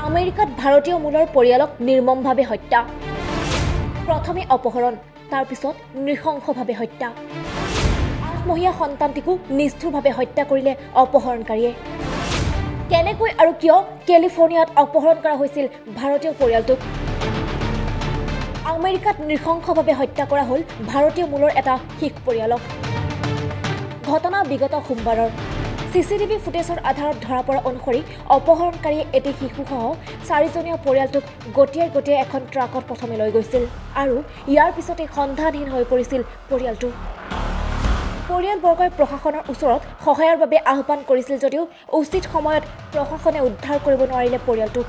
আমেৰিকাত ভাৰতীয় মূলৰ পৰিয়ালক নিৰ্মমভাৱে হত্যা। প্ৰথমে অপহৰণ, তাৰ পিছত নৃশংসভাৱে হত্যা। 8 মহীয়া সন্তানটিকো নিষ্ঠুৰভাৱে হত্যা কৰিলে অপহৰণকাৰীয়ে। কেনেকৈ আৰু কিয় কেলিফৰ্ণিয়াত অপহৰণ কৰা হৈছিল ভাৰতীয় পৰিয়ালটোক? আমেৰিকাত নৃশংসভাৱে হত্যা কৰা হ'ল ভাৰতীয় মূলৰ এটা শিখ পৰিয়ালক। ঘটনা বিগত সোমবাৰৰ। চিচিটিভি ফুটেজৰ আধাৰত ধৰা পৰা অনুসৰি অপহৰণকাৰীয়ে এটি শিশুসহ 4জনীয়া পৰিয়ালটোক গটিয়াই গটিয়াই এখন ট্ৰাকত প্ৰথমে লৈ গৈছিল আৰু ইয়াৰ পিছতে সন্ধানহীন হৈ পৰিছিল পৰিয়ালটো। পৰিয়ালবৰ্গই প্ৰশাসনৰ ওচৰত সহায়ৰ বাবে আহ্বান কৰিছিল যদিও উচিত সময়ত প্ৰশাসনে উদ্ধাৰ কৰিব নোৱাৰিলে পৰিয়ালটোক।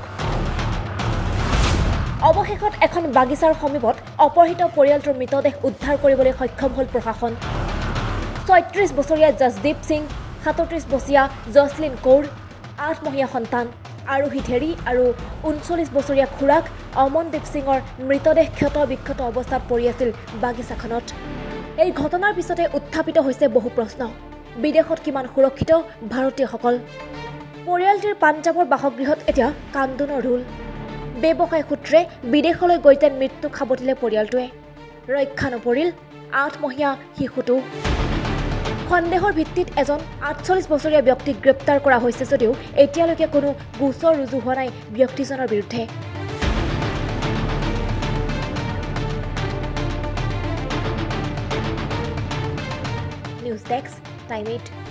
অৱশেষত এখন বাগিচাৰ সমীপত অপহৃত পৰিয়ালটোৰ মৃতদেহ উদ্ধাৰ কৰিবলৈ সক্ষম হ'ল প্ৰশাসন। 36 বছৰীয়া জসদীপ সিং, 37 বছৰীয়া জছলিন কৌৰ, 8 মহীয়া সন্তান আৰোহী ধেৰী আৰু 39 বছৰীয়া খুৰাক অমনদীপ সিঙৰ মৃতদেহ ক্ষত বিক্ষত অৱস্থাত পৰি আছিল বাগিচাখনত। এই ঘটনাৰ পিছতে উত্থাপিত হৈছে বহু প্ৰশ্ন। বিদেশত কিমান সুৰক্ষিত ভাৰতীয়সকল? পৰিয়ালটিৰ পাঞ্জাৱৰ বাসগৃহত এতিয়া কান্দোনৰ ৰোল। ব্যৱসায় সূত্ৰে বিদেশলৈ গৈ যেন মৃত্যুক সাৱটিলে পৰিয়ালটোৱে। ৰক্ষা নপৰিল 8 মহীয়া শিশুটো। সন্দেহৰ ভিত্তিত এজন 48 বছৰীয়া ব্যক্তিক গ্ৰেপ্তাৰ কৰা হৈছে যদিও এতিয়ালৈকে কোনো গোচৰ ৰুজু হোৱা নাই ব্যক্তিজনৰ বিৰুদ্ধে। News desk, time 8।